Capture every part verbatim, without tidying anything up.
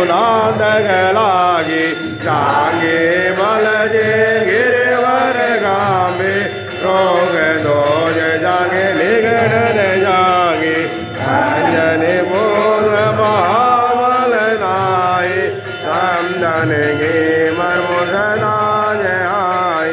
रघुनाथ लागी जागे बल जे गिरवर गामे रोग दोष जागे निगन जागे अंजनी पुत्र महाबल नाई समदन के मर्म सदा जय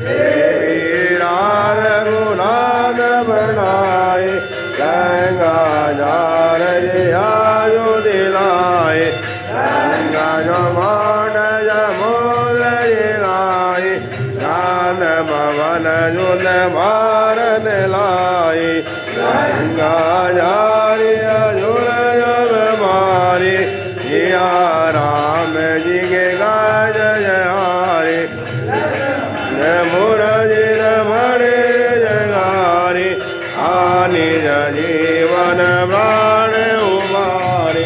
रघुनाथ बनाए गंगा जार आयु दिलाए गंगा जमान जमोद जिलाए ज्ञान भवन जुन मारन लाए गंगा जारी अजुर जब मारी जिया राम जी के गाय जयारे मुरजी रमणे जगारी आनि जीवन प्राण उमारे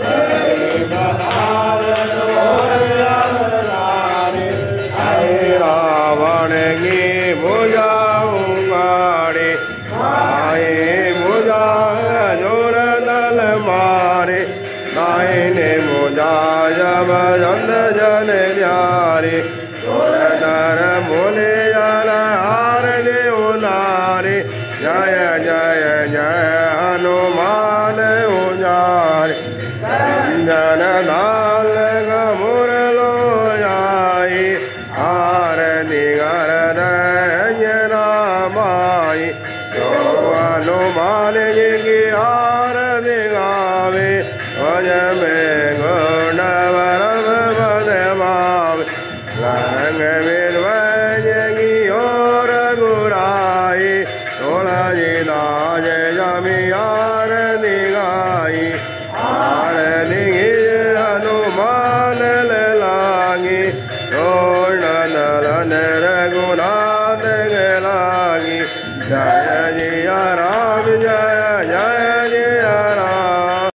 रावण की भुजा उगाड़े आए भुजा जोर दल मारे दाहिने भुजा जब जन जन प्यारे दर बोले जल हार दे उलारे जय जय जय हनुमान उजारे जन लाल गमुर लो जाई हार दिगर दयना माई जो हनुमान जी की हार दिगावे भज में गुण वरम बदमावे रंग विद्वजगी और गुराई तोला जी दाज जमियार दिगाई हार दिगी हनुमान लागी तोड़ नलन रघुनाथ लागी जय जिया राम जय जय